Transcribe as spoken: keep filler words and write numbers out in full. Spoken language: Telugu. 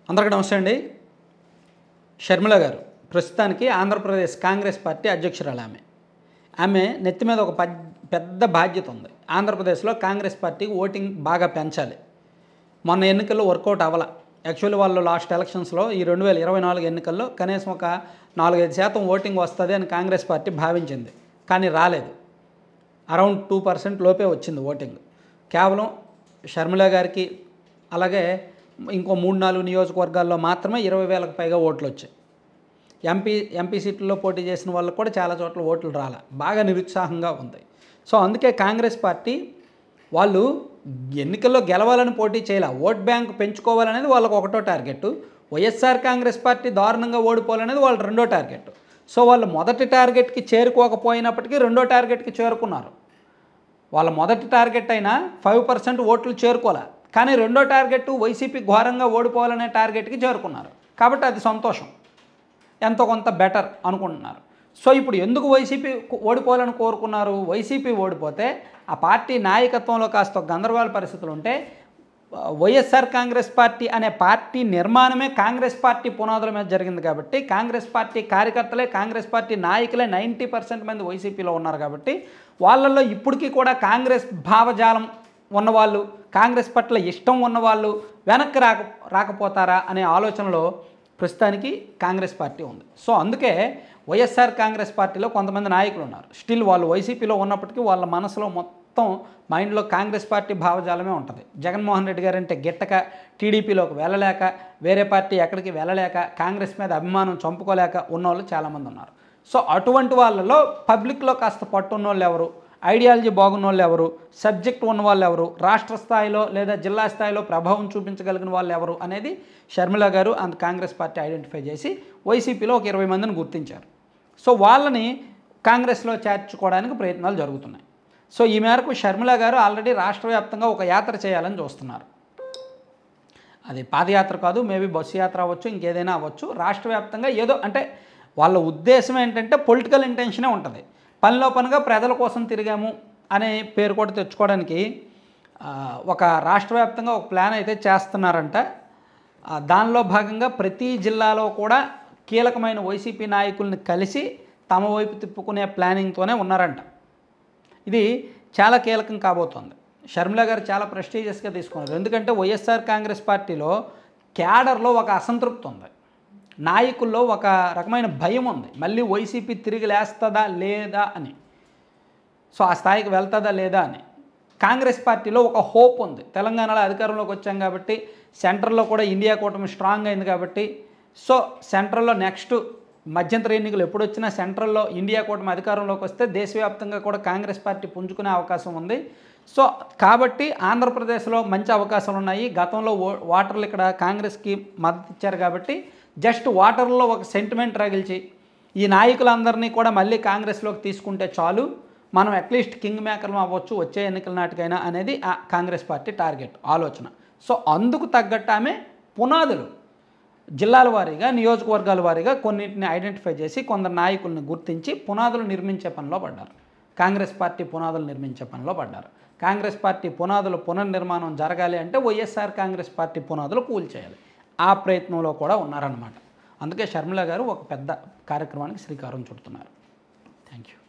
అందరికీ నమస్తే అండి. షర్మిల గారు ప్రస్తుతానికి ఆంధ్రప్రదేశ్ కాంగ్రెస్ పార్టీ అధ్యక్షురాలు. ఆమె ఆమె నెత్తి మీద ఒక పెద్ద బాధ్యత ఉంది. ఆంధ్రప్రదేశ్లో కాంగ్రెస్ పార్టీకి ఓటింగ్ బాగా పెంచాలి. మొన్న ఎన్నికల్లో వర్కౌట్ అవ్వాల. యాక్చువల్లీ వాళ్ళు లాస్ట్ ఎలక్షన్స్లో ఈ రెండు వేల ఇరవై నాలుగు ఎన్నికల్లో కనీసం ఒక నాలుగైదు శాతం ఓటింగ్ వస్తుంది అని కాంగ్రెస్ పార్టీ భావించింది. కానీ రాలేదు. అరౌండ్ టూ పర్సెంట్ లోపే వచ్చింది ఓటింగ్. కేవలం షర్మిల గారికి అలాగే ఇంకో మూడు నాలుగు నియోజకవర్గాల్లో మాత్రమే ఇరవై వేలకు పైగా ఓట్లు వచ్చాయి. ఎంపీ ఎంపీ సీట్లలో పోటీ చేసిన వాళ్ళకు కూడా చాలా చోట్ల ఓట్లు రాలే. బాగా నిరుత్సాహంగా ఉంది. సో అందుకే కాంగ్రెస్ పార్టీ వాళ్ళు ఎన్నికల్లో గెలవాలని పోటీ చేయాల, ఓట్ బ్యాంక్ పెంచుకోవాలనేది వాళ్ళకు ఒకటో టార్గెట్. వైఎస్ఆర్ కాంగ్రెస్ పార్టీ దారుణంగా ఓడిపోవాలనేది వాళ్ళ రెండో టార్గెట్. సో వాళ్ళు మొదటి టార్గెట్కి చేరుకోకపోయినప్పటికీ రెండో టార్గెట్కి చేరుకున్నారు. వాళ్ళ మొదటి టార్గెట్ అయినా ఫైవ్ పర్సెంట్ ఓట్లు చేరుకోలే, కానీ రెండో టార్గెట్ వైసీపీ ఘోరంగా ఓడిపోవాలనే టార్గెట్కి చేరుకున్నారు. కాబట్టి అది సంతోషం, ఎంతో కొంత బెటర్ అనుకుంటున్నారు. సో ఇప్పుడు ఎందుకు వైసీపీ ఓడిపోవాలని కోరుకున్నారు? వైసీపీ ఓడిపోతే ఆ పార్టీ నాయకత్వంలో కాస్త గందరగోళ పరిస్థితులు ఉంటే వైఎస్ఆర్ కాంగ్రెస్ పార్టీ అనే పార్టీ నిర్మాణమే కాంగ్రెస్ పార్టీ పునాదుల మీద జరిగింది. కాబట్టి కాంగ్రెస్ పార్టీ కార్యకర్తలే, కాంగ్రెస్ పార్టీ నాయకులే నైంటీ పర్సెంట్ మంది వైసీపీలో ఉన్నారు. కాబట్టి వాళ్ళల్లో ఇప్పటికీ కూడా కాంగ్రెస్ భావజాలం ఉన్నవాళ్ళు, కాంగ్రెస్ పట్ల ఇష్టం ఉన్నవాళ్ళు వెనక్కి రాక రాకపోతారా అనే ఆలోచనలో ప్రస్తుతానికి కాంగ్రెస్ పార్టీ ఉంది. సో అందుకే వైఎస్ఆర్ కాంగ్రెస్ పార్టీలో కొంతమంది నాయకులు ఉన్నారు. స్టిల్ వాళ్ళు వైసీపీలో ఉన్నప్పటికీ వాళ్ళ మనసులో మొత్తం మైండ్లో కాంగ్రెస్ పార్టీ భావజాలమే ఉంటుంది. జగన్మోహన్ రెడ్డి గారు అంటే గిట్టక, టీడీపీలోకి వెళ్ళలేక, వేరే పార్టీ ఎక్కడికి వెళ్ళలేక, కాంగ్రెస్ మీద అభిమానం చంపుకోలేక ఉన్నవాళ్ళు చాలామంది ఉన్నారు. సో అటువంటి వాళ్ళలో పబ్లిక్లో కాస్త పట్టున్నోళ్ళు ఎవరు, ఐడియాలజీ బాగున్న వాళ్ళు ఎవరు, సబ్జెక్ట్ ఉన్న వాళ్ళు ఎవరు, రాష్ట్ర స్థాయిలో లేదా జిల్లా స్థాయిలో ప్రభావం చూపించగలిగిన వాళ్ళు ఎవరు అనేది షర్మిల గారు అండ్ కాంగ్రెస్ పార్టీ ఐడెంటిఫై చేసి వైసీపీలో ఒక ఇరవై మందిని గుర్తించారు. సో వాళ్ళని కాంగ్రెస్లో చేర్చుకోవడానికి ప్రయత్నాలు జరుగుతున్నాయి. సో ఈ మేరకు షర్మిల గారు ఆల్రెడీ రాష్ట్ర వ్యాప్తంగా ఒక యాత్ర చేయాలని చూస్తున్నారు. అది పాదయాత్ర కాదు, మేబీ బస్సు యాత్ర అవ్వచ్చు, ఇంకేదైనా అవ్వచ్చు. రాష్ట్ర వ్యాప్తంగా ఏదో అంటే వాళ్ళ ఉద్దేశం ఏంటంటే పొలిటికల్ ఇంటెన్షనే ఉంటుంది. పనిలో పనిగా ప్రజల కోసం తిరిగాము అనే పేరు కూడా తెచ్చుకోవడానికి ఒక రాష్ట్ర వ్యాప్తంగా ఒక ప్లాన్ అయితే చేస్తున్నారంట. దానిలో భాగంగా ప్రతి జిల్లాలో కూడా కీలకమైన వైసీపీ నాయకుల్ని కలిసి తమ వైపు తిప్పుకునే ప్లానింగ్తోనే ఉన్నారంట. ఇది చాలా కీలకం కాబోతోంది. షర్మిల గారు చాలా ప్రెస్టీజియస్గా తీసుకున్నారు. ఎందుకంటే వైఎస్ఆర్ కాంగ్రెస్ పార్టీలో క్యాడర్లో ఒక అసంతృప్తి ఉంది, నాయకుల్లో ఒక రకమైన భయం ఉంది. మళ్ళీ వైసీపీ తిరిగి లేస్తుందా లేదా అని, సో ఆ స్థాయికి వెళ్తుందా లేదా అని. కాంగ్రెస్ పార్టీలో ఒక హోప్ ఉంది. తెలంగాణలో అధికారంలోకి వచ్చాం కాబట్టి, సెంట్రల్లో కూడా ఇండియా కూటమి స్ట్రాంగ్ అయింది కాబట్టి, సో సెంట్రల్లో నెక్స్ట్ మధ్యంతర ఎన్నికలు ఎప్పుడు వచ్చినా సెంట్రల్లో ఇండియా కూటమి అధికారంలోకి వస్తే దేశవ్యాప్తంగా కూడా కాంగ్రెస్ పార్టీ పుంజుకునే అవకాశం ఉంది. సో కాబట్టి ఆంధ్రప్రదేశ్లో మంచి అవకాశాలు ఉన్నాయి. గతంలో ఓటర్లు ఇక్కడ కాంగ్రెస్కి మద్దతు ఇచ్చారు కాబట్టి జస్ట్ వాటర్లో ఒక సెంటిమెంట్ రగిల్చి ఈ నాయకులందరినీ కూడా మళ్ళీ కాంగ్రెస్లోకి తీసుకుంటే చాలు, మనం అట్లీస్ట్ కింగ్ మేకర్లు అవ్వచ్చు వచ్చే ఎన్నికల నాటికైనా అనేది ఆ కాంగ్రెస్ పార్టీ టార్గెట్ ఆలోచన. సో అందుకు తగ్గట్టు ఆమె పునాదులు జిల్లాల వారీగా, నియోజకవర్గాల వారీగా కొన్నింటిని ఐడెంటిఫై చేసి కొందరు నాయకులను గుర్తించి పునాదులు నిర్మించే పనిలో పడ్డారు. కాంగ్రెస్ పార్టీ పునాదులు నిర్మించే పనిలో పడ్డారు. కాంగ్రెస్ పార్టీ పునాదులు పునర్నిర్మాణం జరగాలి అంటే వైఎస్ఆర్ కాంగ్రెస్ పార్టీ పునాదులు కూల్చేయాలి. ఆ ప్రయత్నంలో కూడా ఉన్నారన్నమాట. అందుకే షర్మిల గారు ఒక పెద్ద కార్యక్రమానికి శ్రీకారం చుడుతున్నారు. Thank you.